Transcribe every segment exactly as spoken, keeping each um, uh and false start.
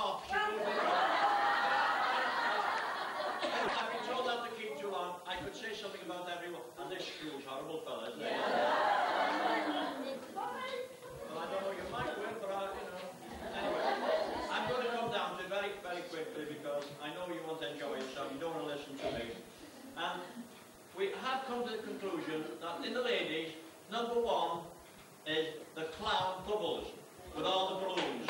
cough. She I've been told not to keep too long. I could say something about everyone. And this Scrooge, horrible fella, isn't he? Well, I don't know, you might win, but I, you know. Anyway, I'm going to come down to it very, very quickly because I know you want to enjoy yourself. You don't want to listen to me. And we have come to the conclusion that in the ladies, number one is the clown bubbles with all the balloons.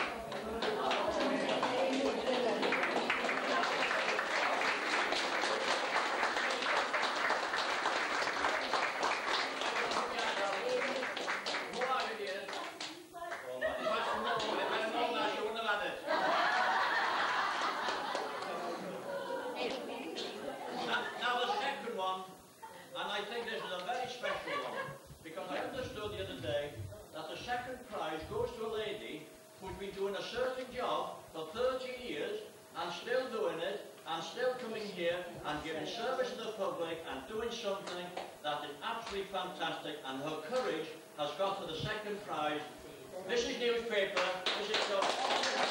And I think this is a very special one, because I understood the other day that the second prize goes to a lady who's been doing a certain job for thirty years and still doing it and still coming here and giving service to the public and doing something that is absolutely fantastic, and her courage has got to the second prize. Missus Newspaper, Missus Cook.